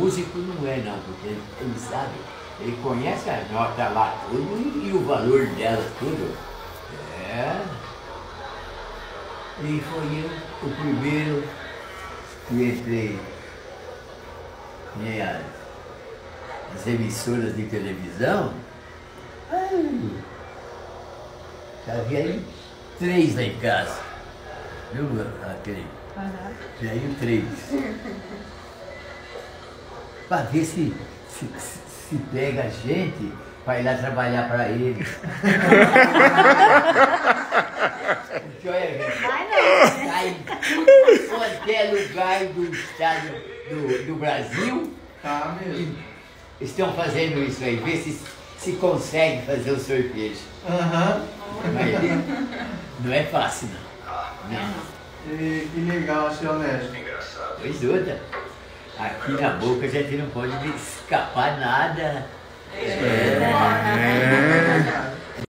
músico não é não, porque ele sabe, ele conhece a nota lá tudo e o valor dela tudo. É. E foi eu o primeiro que entrei as emissoras de televisão. Havia aí 3 lá em casa. Viu, aquele? Veio 3. Para ver se pega a gente para ir lá trabalhar para ele. Porque olha, tá em tudo quanto é lugar do estado do Brasil. Tá mesmo. Estão fazendo isso aí, ver se consegue fazer o sorvete. Mas não é fácil, não. E que legal, seu Honesto. Pois outra. Aqui na boca a gente não pode escapar nada.